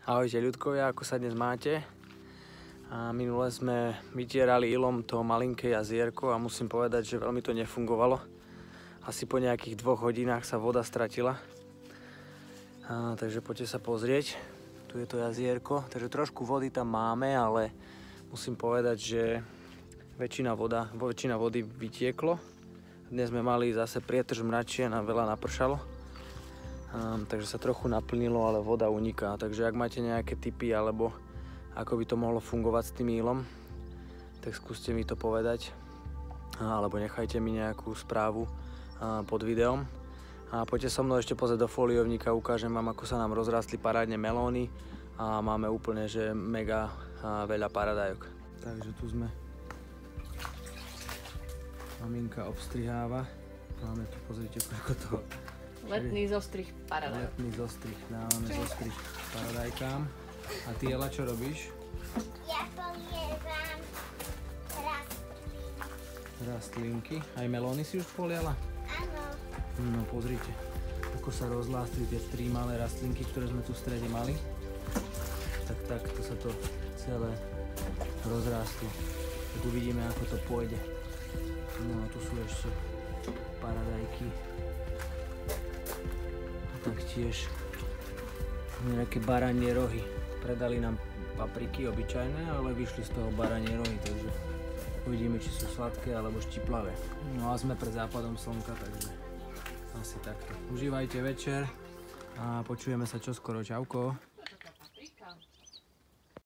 Ahojte ľudkovia, ako sa dnes máte? Minule sme vytierali ilom to malinké jazierko a musím povedať, že veľmi to nefungovalo. Asi po nejakých 2 hodinách sa voda stratila. Takže poďte sa pozrieť. Tu je to jazierko, takže trošku vody tam máme, ale musím povedať, že väčšina vody vytieklo. Dnes sme mali zase prietrž mračien a veľa napršalo. Takže sa trochu naplnilo, ale voda uniká. Takže ak máte nejaké tipy alebo ako by to mohlo fungovať s tým ilom, tak skúste mi to povedať alebo nechajte mi nejakú správu pod videom. A poďte so mnou ešte pozrieť do foliovníka, ukážem vám, ako sa nám rozrastli parádne melóny a máme úplne že mega veľa paradajok. Takže tu sme. Maminka obstriháva. Máme tu, pozrite, koľko toho. Letný zostrih paradajok. Letný zostrih, dávame zostrih paradajkám. A ty, Ela, čo robíš? Ja polievam rastlinky. Aj melóny si už poliala? Áno. No pozrite, ako sa rozlástli tie 3 malé rastlinky, ktoré sme tu v strede mali. Tak to sa to celé rozrástlo. Tak uvidíme, ako to pôjde. No tu sú ešte paradajky. Taktiež nejaké baranie rohy. Predali nám papriky obyčajné, ale vyšli z toho baranie rohy, takže uvidíme, či sú sladké alebo štiplavé. No a sme pred západom slnka, takže asi takto. Užívajte večer a počujeme sa čoskoro. Čauko.